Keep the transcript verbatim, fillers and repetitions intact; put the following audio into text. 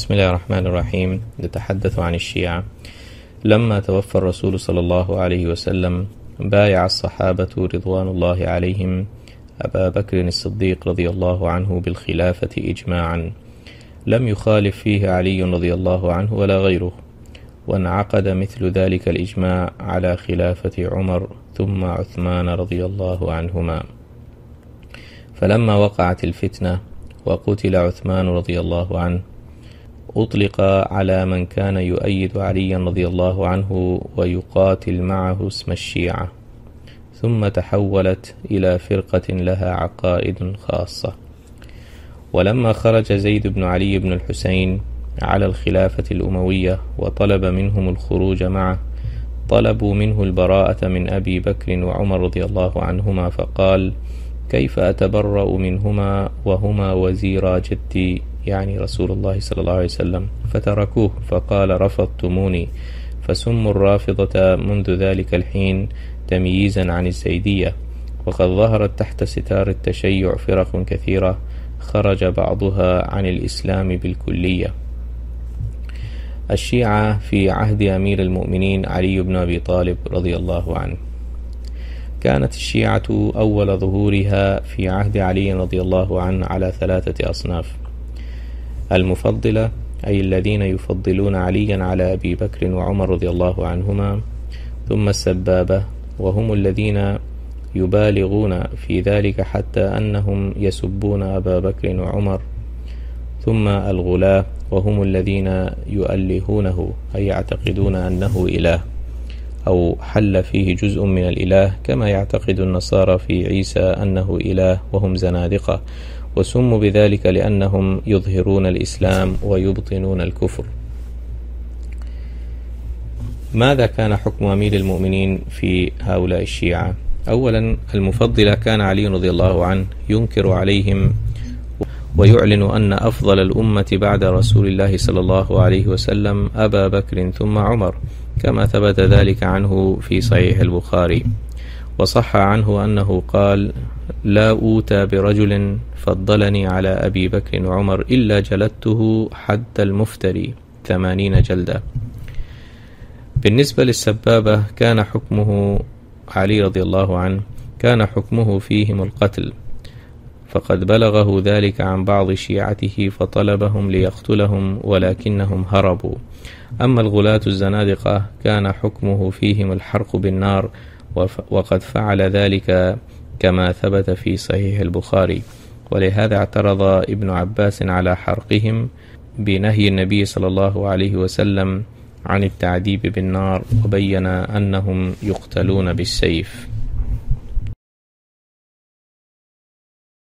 بسم الله الرحمن الرحيم. نتحدث عن الشيعة. لما توفى الرسول صلى الله عليه وسلم بايع الصحابة رضوان الله عليهم أبا بكر الصديق رضي الله عنه بالخلافة إجماعا، لم يخالف فيه علي رضي الله عنه ولا غيره، وانعقد مثل ذلك الإجماع على خلافة عمر ثم عثمان رضي الله عنهما. فلما وقعت الفتنة وقتل عثمان رضي الله عنه، أطلق على من كان يؤيد عليا رضي الله عنه ويقاتل معه اسم الشيعة، ثم تحولت إلى فرقة لها عقائد خاصة. ولما خرج زيد بن علي بن الحسين على الخلافة الأموية وطلب منهم الخروج معه، طلبوا منه البراءة من أبي بكر وعمر رضي الله عنهما، فقال: كيف أتبرأ منهما وهما وزيرا جدي، يعني رسول الله صلى الله عليه وسلم؟ فتركوه، فقال: رفضتموني. فسموا الرافضة منذ ذلك الحين تمييزا عن الزيدية، وقد ظهرت تحت ستار التشيع فرق كثيرة خرج بعضها عن الإسلام بالكلية. الشيعة في عهد أمير المؤمنين علي بن أبي طالب رضي الله عنه. كانت الشيعة أول ظهورها في عهد علي رضي الله عنه على ثلاثة أصناف: المفضلة، أي الذين يفضلون عليا على أبي بكر وعمر رضي الله عنهما، ثم السبابة، وهم الذين يبالغون في ذلك حتى أنهم يسبون أبا بكر وعمر، ثم الغلاة، وهم الذين يؤلهونه، أي يعتقدون أنه إله أو حل فيه جزء من الإله، كما يعتقد النصارى في عيسى أنه إله وهم زنادقة، وسموا بذلك لأنهم يظهرون الإسلام ويبطنون الكفر. ماذا كان حكم أمير المؤمنين في هؤلاء الشيعة؟ أولا، المفضلة كان علي رضي الله عنه ينكر عليهم ويعلن أن أفضل الأمة بعد رسول الله صلى الله عليه وسلم أبا بكر ثم عمر، كما ثبت ذلك عنه في صحيح البخاري. وصح عنه أنه قال: لا أوتى برجل فضلني على أبي بكر وعمر إلا جلدته حد المفتري ثمانين جلدة. بالنسبة للسبابة كان حكمه علي رضي الله عنه كان حكمه فيهم القتل، فقد بلغه ذلك عن بعض شيعته فطلبهم ليقتلهم ولكنهم هربوا. أما الغلاة الزنادقة كان حكمه فيهم الحرق بالنار، وقد فعل ذلك كما ثبت في صحيح البخاري، ولهذا اعترض ابن عباس على حرقهم بنهي النبي صلى الله عليه وسلم عن التعذيب بالنار، وبين أنهم يقتلون بالسيف.